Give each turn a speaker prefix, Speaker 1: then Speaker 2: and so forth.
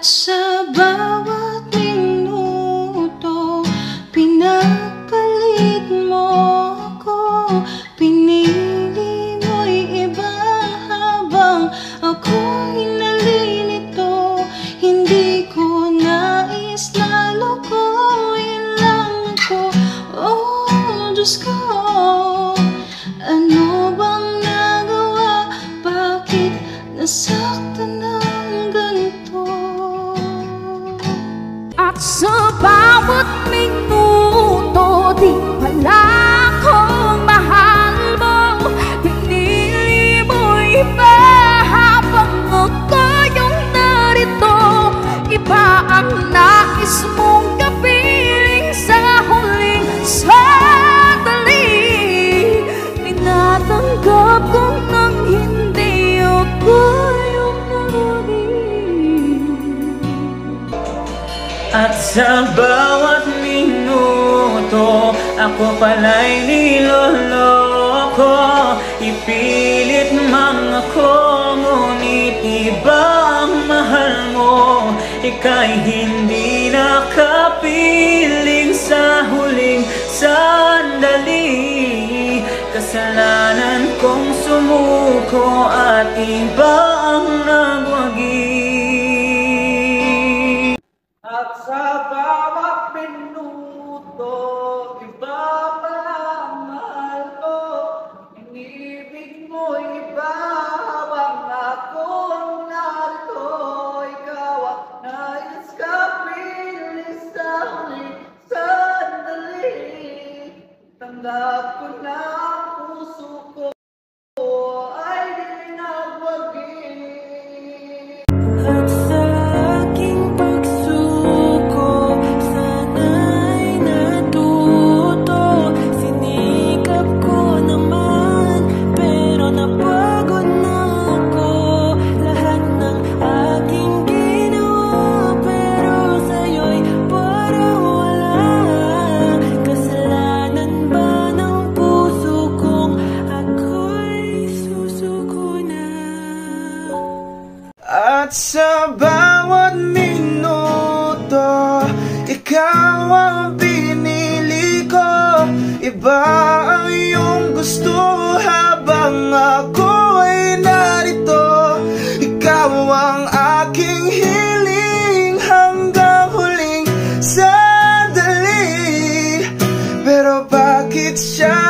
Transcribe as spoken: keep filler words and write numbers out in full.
Speaker 1: At sa bawat minuto, pinagpalit mo ako. Pinili mo'y iba habang ako'y nalilito. Hindi ko nais na lokohin lang ko. Oh, Diyos ko, ano bang nagawa? Bakit nasaktan ng ganito?
Speaker 2: At sa bawat minuto, di pala akong mahal mo. Pinili mo iba habang ako yung narito. Iba ang nais mong kapiling sa huling sandali. Tinatanggap ko nang hindi ako yung narinig.
Speaker 3: At sa bawat minuto, ako pala'y niloloko. Ipilit mang ako, ngunit iba ang mahal mo. Ika'y hindi nakapiling sa huling sandali. Kasalanan kong sumuko at iba ang nagwagi.
Speaker 4: At sa bawat minuto, iba pa ang mahal ko. Inibig mo iba habang ako ang narito. Ikaw ang nais kapiling sa huling sandali. Tanggap ko na ang puso ko ay di nagwagi.
Speaker 1: At sa aking pagsuko, sana'y natuto. Sinikap ko naman, pero napagod na ako. Lahat ng aking ginawa, pero sa'yo'y parang wala. Kasalanan ba ng puso kong ako'y susuko na?
Speaker 4: At sa bawat minuto, ikaw ang pinili ko. Iba ang iyong gusto habang ako ay narito. Ikaw ang aking hiling hanggang huling sandali. Pero bakit siya